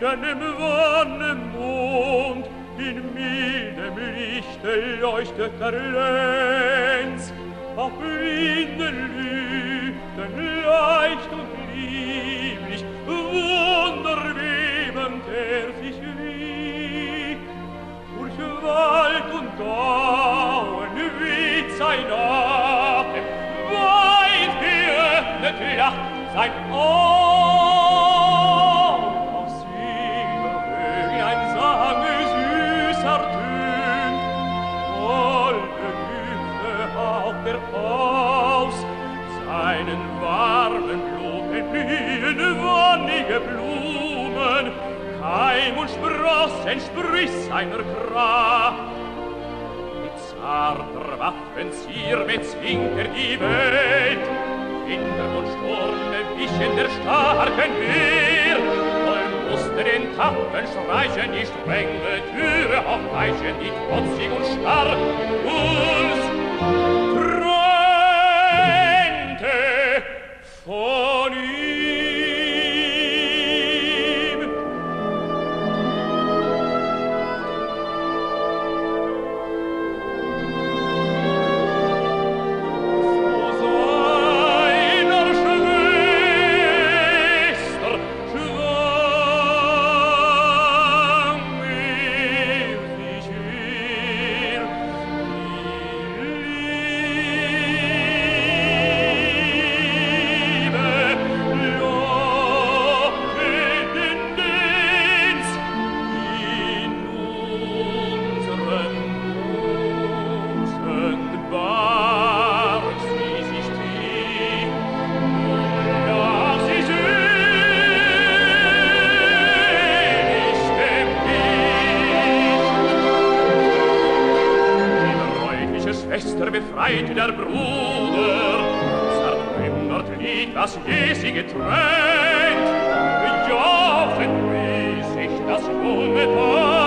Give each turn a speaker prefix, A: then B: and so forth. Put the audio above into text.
A: wichen im Wonnemond, in mildem Lichte leuchtet der Lenz, auf blinden Lüften leicht und lieblich, wunderwebend sich wiegt. Durch Wald und Gauen weht sein Atem, weit geöffnet lacht sein Arm. Auf Silberhöhen ein Sang süßer tönt, holde Düfte haucht aus, seinen warmen Blumen blühen wonnige Blumen, Keim und Sprossen sprüßt seiner Kraft. Mit zarter Waffenzier bezwingt die Welt, Winter und Sturme wichen der starken Wehr, wollen musste den Tappen streichen, die strenge Türe aufweichen, die trotzig und starr uns trennte von ihm. Befreit der Bruder, zertrümmert liegt, was je sie getrennt, bejauchend wie sich das junge Paar.